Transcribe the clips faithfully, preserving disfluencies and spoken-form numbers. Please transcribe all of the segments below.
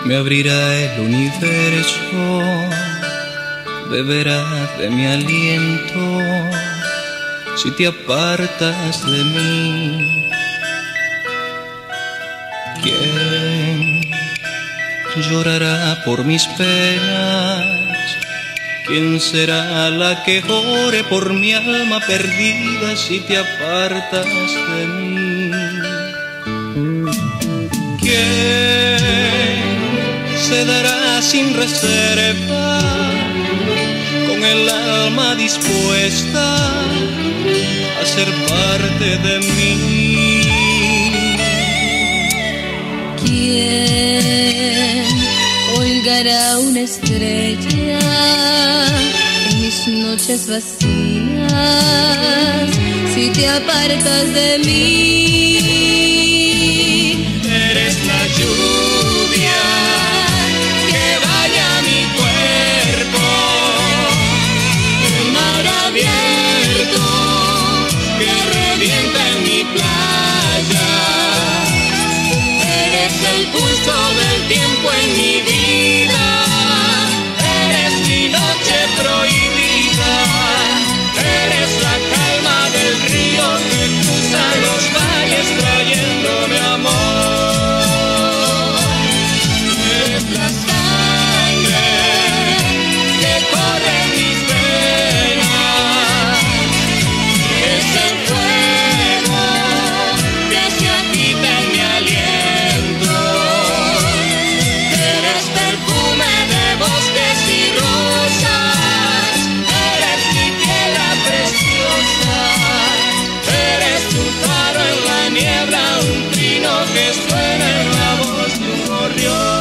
me abrirá el universo, beberá de mi aliento si te apartas de mí. ¿Quién llorará por mis penas? ¿Quién será la que ore por mi alma perdida si te apartas de mí? ¿Quién se dará sin reserva, con el alma dispuesta a ser parte de mí? ¿Quién colgará una estrella en mis noches vacías si te apartas de mí? Eres la lluvia que baña mi cuerpo, el mar abierto que revienta en mi playa. Eres el pulso del tiempo en mi vida, eres mi noche prohibida, eres la calma del río que cruza los valles trayéndome amor. Eres la sangre que corre en mis venas, es el fuego que se agita en mi aliento. Eres perfume de bosques y rosas, eres mi piedra preciosa, eres tu faro en la niebla, un trino que suena en la voz de un gorrión.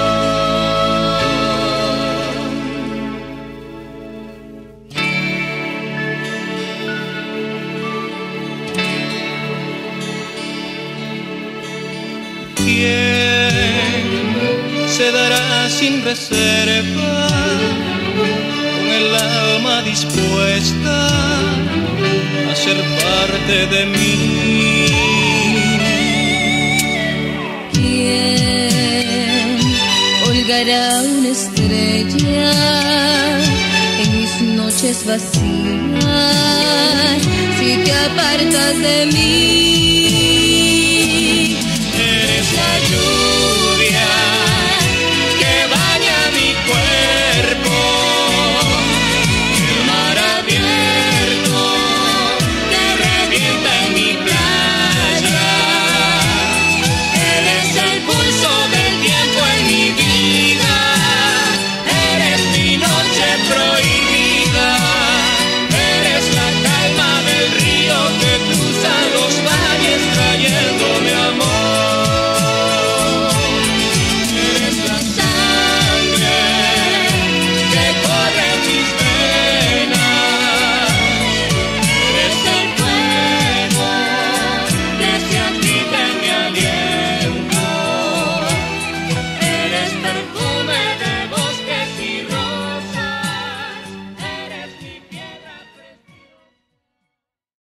¿Quién se dará sin reserva, con el alma dispuesta a ser parte de mí? ¿Quién colgará una estrella en mis noches vacías si te apartas de mí?